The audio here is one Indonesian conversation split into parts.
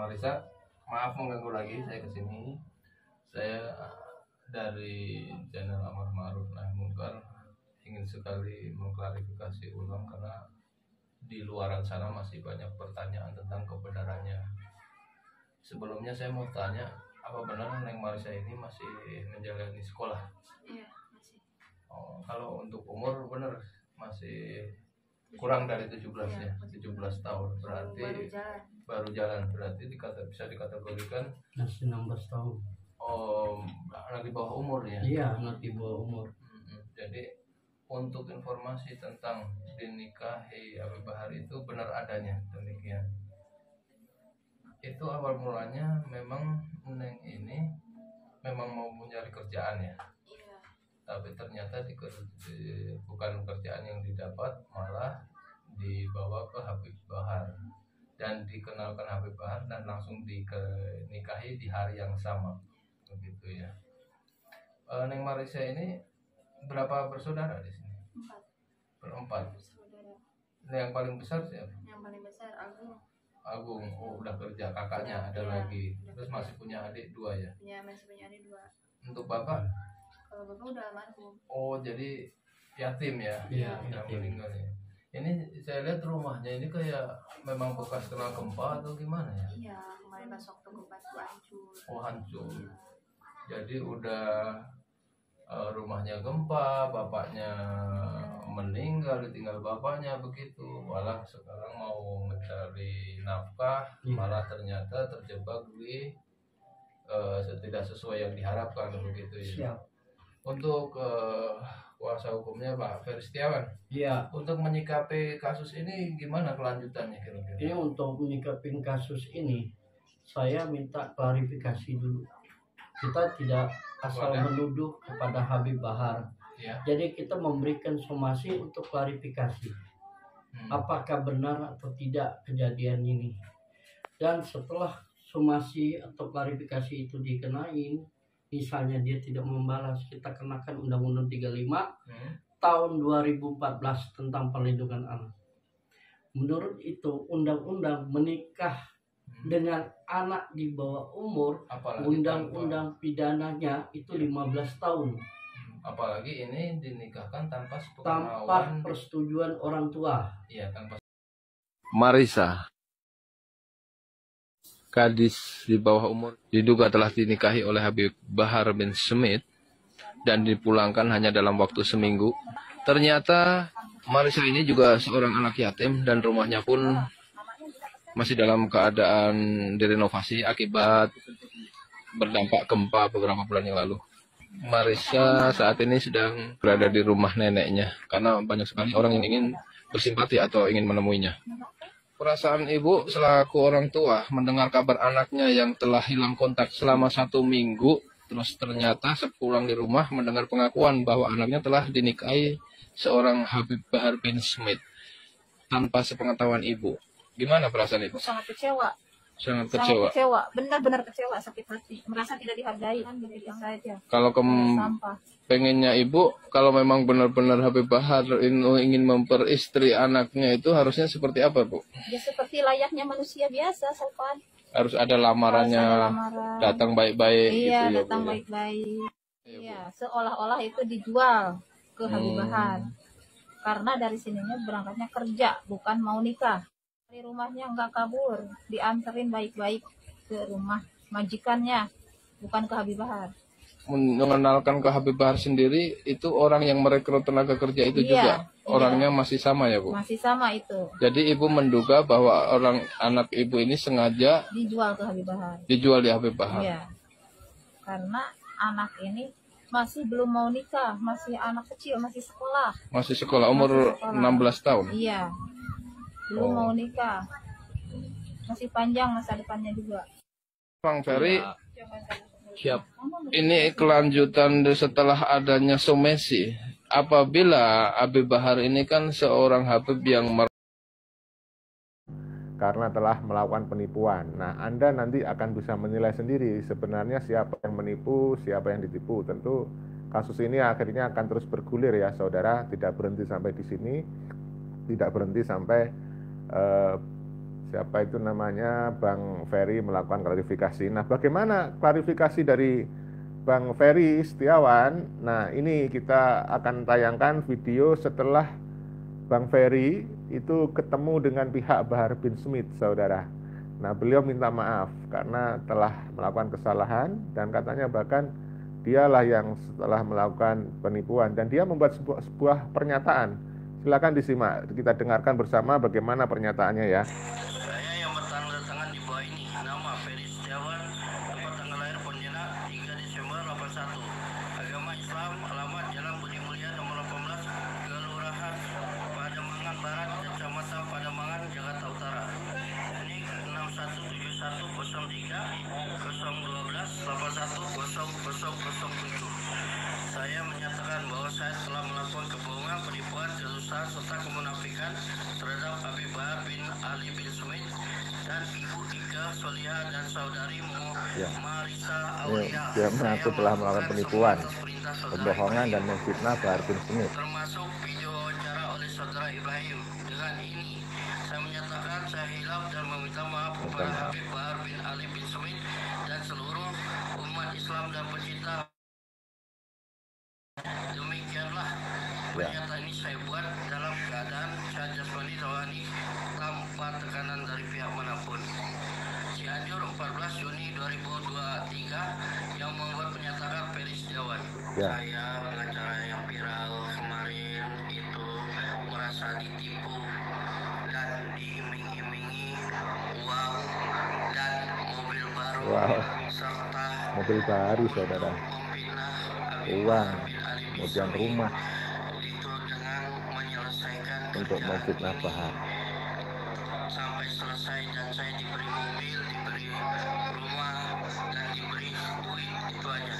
Marisa, maaf mengganggu lagi saya kesini. Saya dari channel Amar Ma'ruf Nahi Munkar ingin sekali mengklarifikasi ulang karena di luaran sana masih banyak pertanyaan tentang kebenarannya. Sebelumnya saya mau tanya, apa benar Neng Marisa ini masih menjalani sekolah? Iya, masih. Oh, kalau untuk umur benar masih kurang dari 17 ya, 17 tahun berarti baru jalan berarti bisa dikategorikan masih 16 tahun. Oh, anak di bawah umur ya? Iya, anak di bawah umur. Jadi untuk informasi tentang dinikahi Habib Bahar itu benar adanya demikian. Itu awal mulanya memang Neng ini memang mau mencari kerjaan ya? Iya. Tapi ternyata bukan kerjaan yang didapat, malah dibawa ke Habib Bahar dan dikenalkan Habib Bahar dan langsung dinikahi di hari yang sama, begitu ya. Neng Marisa ini berapa bersaudara di sini? 4. Berempat. Yang paling besar siapa? Yang paling besar Agung. Agung, oh udah kerja, kakaknya ada lagi. Terus masih punya adik 2 ya? Iya, masih punya adik 2. Untuk bapak? Kalau bapak udah almarhum. Oh, jadi yatim ya? Iya, yang yatim. meninggal ya. Ini saya lihat rumahnya ini kayak memang bekas kena gempa atau gimana ya? Iya, kemarin pas waktu gempa itu hancur. Oh, hancur. Jadi udah rumahnya gempa, bapaknya meninggal, ditinggal bapaknya begitu. Malah sekarang mau mencari nafkah, malah ternyata terjebak di tidak sesuai yang diharapkan begitu ya. Siap. Untuk kuasa hukumnya Pak Ferry Setiawan. Iya. Untuk menyikapi kasus ini gimana kelanjutannya kira-kira? Ini untuk menyikapi kasus ini, saya minta klarifikasi dulu. Kita tidak asal menuduh kepada Habib Bahar. Ya. Jadi kita memberikan somasi untuk klarifikasi. Apakah benar atau tidak kejadian ini? Dan setelah somasi atau klarifikasi itu dikenain, misalnya dia tidak membalas, kita kenakan Undang-Undang 35 tahun 2014 tentang perlindungan anak. Menurut itu Undang-Undang menikah dengan anak di bawah umur, Undang-Undang pidananya itu 15 tahun. Apalagi ini dinikahkan tanpa persetujuan orang tua. Iya, tanpa. Marisa, gadis di bawah umur, diduga telah dinikahi oleh Habib Bahar bin Smith dan dipulangkan hanya dalam waktu seminggu. Ternyata Marisa ini juga seorang anak yatim dan rumahnya pun masih dalam keadaan direnovasi akibat berdampak gempa beberapa bulan yang lalu. Marisa saat ini sedang berada di rumah neneknya karena banyak sekali orang yang ingin bersimpati atau ingin menemuinya. Perasaan ibu selaku orang tua mendengar kabar anaknya yang telah hilang kontak selama 1 minggu, terus ternyata sepulang di rumah mendengar pengakuan bahwa anaknya telah dinikahi seorang Habib Bahar bin Smith tanpa sepengetahuan ibu. Gimana perasaan ibu? Sangat kecewa. Sangat kecewa. Benar-benar kecewa, sakit hati. Merasa tidak dihargai kan begitu saja. Kalau pengennya ibu, kalau memang benar-benar Habib Bahar ingin memperistri anaknya itu harusnya seperti apa, Bu? Ya seperti layaknya manusia biasa, sopan. Harus ada lamarannya, datang baik-baik. Iya, gitu, datang baik-baik. Iya, seolah-olah itu dijual ke Habib Bahar. Karena dari sininya berangkatnya kerja, bukan mau nikah. Dari rumahnya nggak kabur, dianterin baik-baik ke rumah majikannya, bukan ke Habib Bahar. Mengenalkan ke Habib Bahar sendiri, itu orang yang merekrut tenaga kerja itu juga orangnya masih sama ya, Bu? Masih sama itu. Jadi ibu menduga bahwa anak ibu ini sengaja dijual ke Habib Bahar. Dijual di Habib Bahar. Iya. Karena anak ini masih belum mau nikah, masih anak kecil, masih sekolah. Masih sekolah, umur 16 tahun? Iya. Belum mau nikah. Masih panjang masa depannya juga. Bang Ferry, siap. Ini kelanjutan setelah adanya somasi. Apabila Habib Bahar ini kan seorang Habib yang karena telah melakukan penipuan. Nah, Anda nanti akan bisa menilai sendiri sebenarnya siapa yang menipu, siapa yang ditipu. Tentu kasus ini akhirnya akan terus bergulir ya, saudara. Tidak berhenti sampai di sini, tidak berhenti sampai siapa itu namanya, Bang Ferry melakukan klarifikasi. Nah, bagaimana klarifikasi dari Bang Ferry Setiawan? Nah, ini kita akan tayangkan video setelah Bang Ferry itu ketemu dengan pihak Bahar bin Smith, saudara. Nah, beliau minta maaf karena telah melakukan kesalahan dan katanya bahkan dialah yang setelah melakukan penipuan dan dia membuat sebuah pernyataan. Silakan disimak, kita dengarkan bersama bagaimana pernyataannya ya. Saya yang bertanda tangan di bawah ini, nama Ferry Setiawan, tempat tanggal lahir Pontianak 3 Desember 81, agama Islam, alamat Jalan Budi Mulia nomor 18, Kelurahan Pademangan Barat, Kecamatan Pademangan, Jakarta Utara. NIK 617103 012 810007. Saya menyatakan bahwa saya telah melakukan kebohongan, penipuan, kedustaan serta kemunafikan terhadap Habib Bahar bin Ali bin Smith dan Ibu Ika Solihah dan saudari Marisa Aulia. Dia mengaku telah melakukan penipuan, pembohongan dan memfitnah Bahar bin Smith. Termasuk video wawancara oleh saudara Ibrahim. Dengan ini, saya menyatakan saya hilaf dan meminta maaf kepada Habib Bahar bin Ali bin Smith dan seluruh umat Islam dan pecinta. Demikianlah pernyataan ini saya buat dalam keadaan sehat jasmani rohani tanpa tekanan dari pihak manapun. Cianjur 14 Juni 2023 yang membuat pernyataan Ferry Setiawan. Saya pengacara yang viral kemarin itu merasa ditipu dan diiming-imingi uang dan mobil baru serta mobil baru, saudara, uang, kemudian rumah itu dengan menyelesaikan untuk memfitnah Bahar. Sampai selesai dan saya diberi mobil, diberi rumah dan diberi duit, itu aja.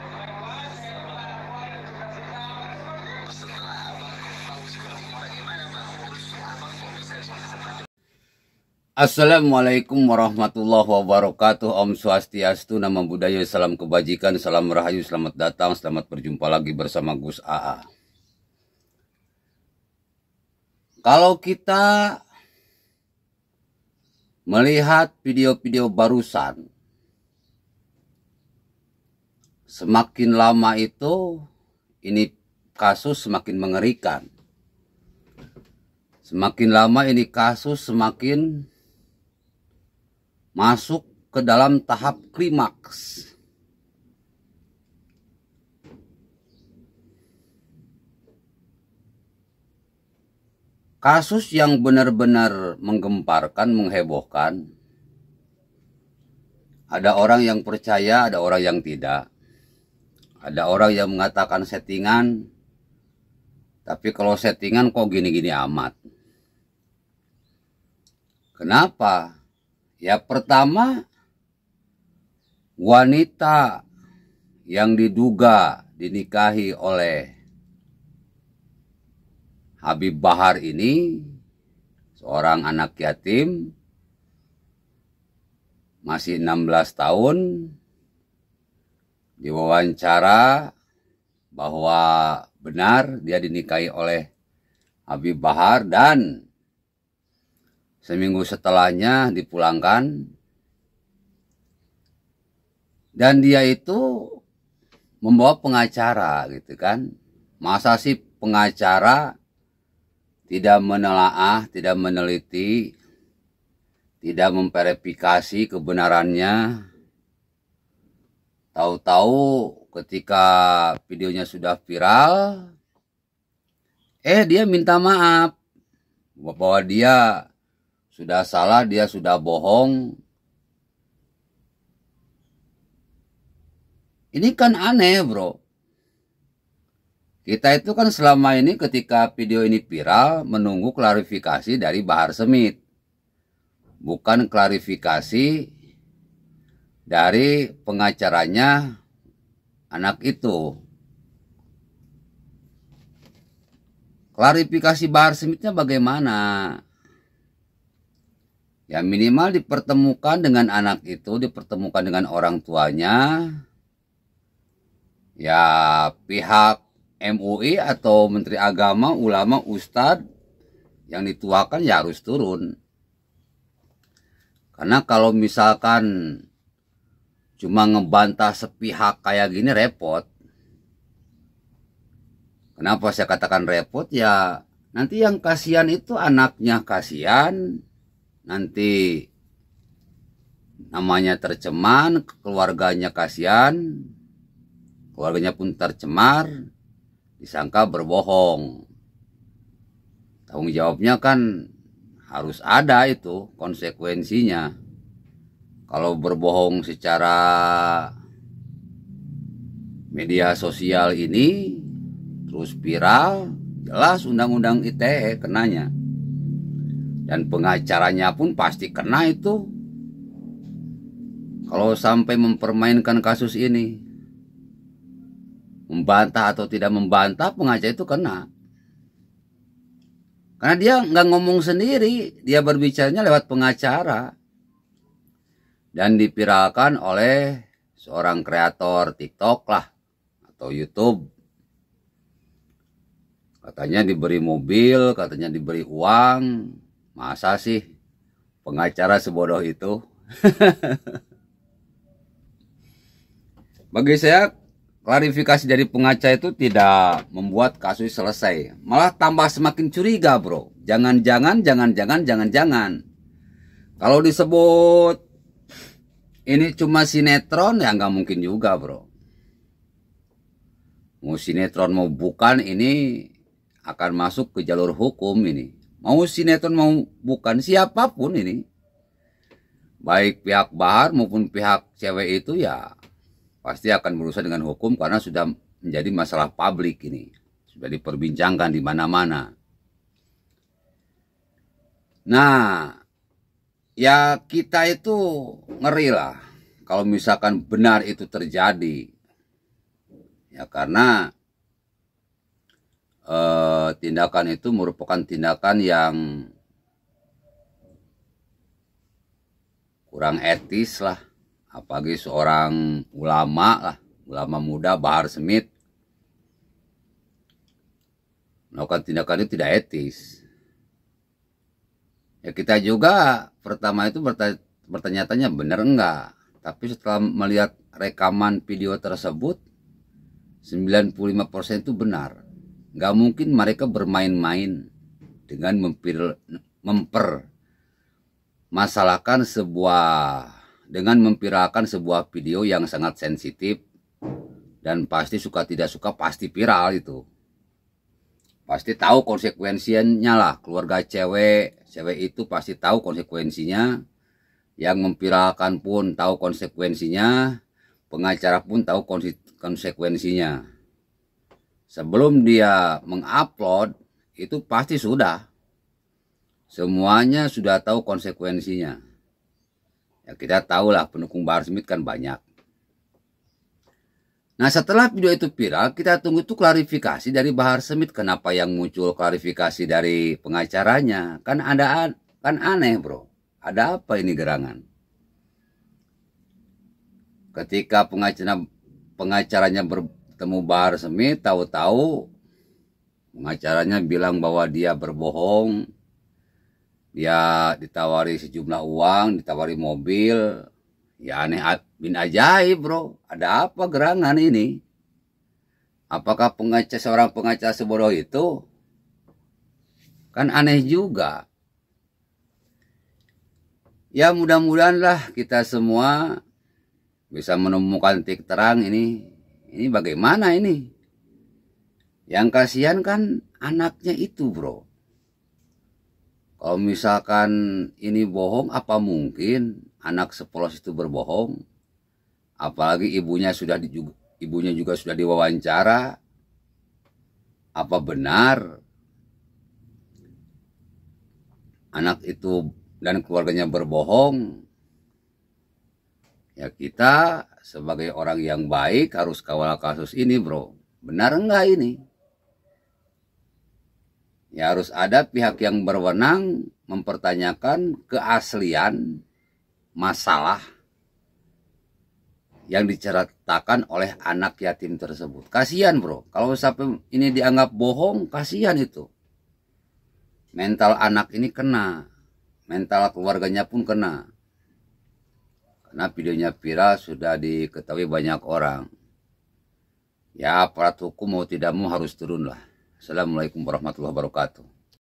Setelah abang tahu seperti ini bagaimana bang? Terus abang bisa Assalamualaikum warahmatullahi wabarakatuh. Om Swastiastu, Namo Buddhaya, salam kebajikan, salam rahayu, selamat datang, selamat berjumpa lagi bersama Gus AA. Kalau kita melihat video-video barusan, semakin lama itu ini kasus semakin mengerikan. Semakin lama ini kasus semakin masuk ke dalam tahap klimaks. Kasus yang benar-benar menggemparkan, menghebohkan. Ada orang yang percaya, ada orang yang tidak. Ada orang yang mengatakan settingan, tapi kalau settingan kok gini-gini amat. Kenapa? Ya, pertama, wanita yang diduga dinikahi oleh Habib Bahar ini, seorang anak yatim, masih 16 tahun, diwawancara bahwa benar dia dinikahi oleh Habib Bahar dan seminggu setelahnya dipulangkan. Dan dia itu membawa pengacara gitu kan. Masa sih pengacara tidak menelaah, tidak meneliti, tidak memverifikasi kebenarannya. Tahu-tahu ketika videonya sudah viral, dia minta maaf bahwa dia sudah salah, dia sudah bohong. Ini kan aneh, bro. Kita itu kan selama ini ketika video ini viral menunggu klarifikasi dari Bahar Smith. Bukan klarifikasi dari pengacaranya anak itu. Klarifikasi Bahar Smithnya bagaimana? Ya minimal dipertemukan dengan anak itu, dipertemukan dengan orang tuanya. Ya pihak MUI atau Menteri Agama, ulama, ustadz yang dituakan ya harus turun. Karena kalau misalkan cuma ngebantah sepihak kayak gini repot. Kenapa saya katakan repot? Ya nanti yang kasihan itu anaknya kasihan, nanti namanya tercemar, keluarganya kasihan, keluarganya pun tercemar, disangka berbohong. Tanggung jawabnya kan harus ada itu konsekuensinya. Kalau berbohong secara media sosial ini terus viral, jelas undang-undang ITE kenanya. Dan pengacaranya pun pasti kena itu. Kalau sampai mempermainkan kasus ini, membantah atau tidak membantah, pengacara itu kena. Karena dia nggak ngomong sendiri, dia berbicaranya lewat pengacara. Dan dipiralkan oleh seorang kreator TikTok lah, atau YouTube. Katanya diberi mobil, katanya diberi uang. Masa sih pengacara sebodoh itu? Bagi saya, klarifikasi dari pengacara itu tidak membuat kasus selesai. Malah tambah semakin curiga, bro. Jangan-jangan. Kalau disebut ini cuma sinetron, ya nggak mungkin juga, bro. Mau sinetron mau bukan, ini akan masuk ke jalur hukum ini. Mau sinetron mau bukan, siapapun ini, baik pihak Bahar maupun pihak cewek itu ya pasti akan berurusan dengan hukum karena sudah menjadi masalah publik ini. Sudah diperbincangkan di mana-mana. Nah, ya kita itu ngeri lah kalau misalkan benar itu terjadi. Ya karena tindakan itu merupakan tindakan yang kurang etis lah, apalagi seorang ulama lah, ulama muda Bahar Smith melakukan tindakan itu tidak etis. Ya kita juga pertama itu bertanya-tanya benar enggak, tapi setelah melihat rekaman video tersebut 95% itu benar. Nggak mungkin mereka bermain-main dengan mempermasalahkan dengan memviralkan sebuah video yang sangat sensitif dan pasti suka tidak suka pasti viral itu. Pasti tahu konsekuensinya lah, keluarga cewek itu pasti tahu konsekuensinya, yang memviralkan pun tahu konsekuensinya, pengacara pun tahu konsekuensinya. Sebelum dia mengupload, itu pasti sudah. Semuanya sudah tahu konsekuensinya. Ya kita tahulah pendukung Bahar Smith kan banyak. Nah setelah video itu viral, kita tunggu itu klarifikasi dari Bahar Smith. Kenapa yang muncul klarifikasi dari pengacaranya? Kan aneh bro. Ada apa ini gerangan? Ketika pengacaranya bertemu Bahar Smith, tahu-tahu pengacaranya bilang bahwa dia berbohong. Dia ditawari sejumlah uang, ditawari mobil. Ya aneh bin ajaib bro. Ada apa gerangan ini? Apakah seorang pengacara sebodoh itu? Kan aneh juga. Ya mudah-mudahan lah kita semua bisa menemukan titik terang ini. Ini bagaimana ini? Yang kasihan kan anaknya itu bro. Kalau misalkan ini bohong, apa mungkin anak sepolos itu berbohong? Apalagi ibunya juga sudah diwawancara. Apa benar anak itu dan keluarganya berbohong? Ya kita sebagai orang yang baik harus kawal kasus ini bro. Benar enggak ini? Ya harus ada pihak yang berwenang mempertanyakan keaslian masalah yang diceritakan oleh anak yatim tersebut. Kasihan bro, kalau sampai ini dianggap bohong, kasihan itu. Mental anak ini kena, mental keluarganya pun kena. Karena videonya viral sudah diketahui banyak orang. Ya aparat hukum mau tidak mau harus turun lah. Assalamualaikum warahmatullahi wabarakatuh.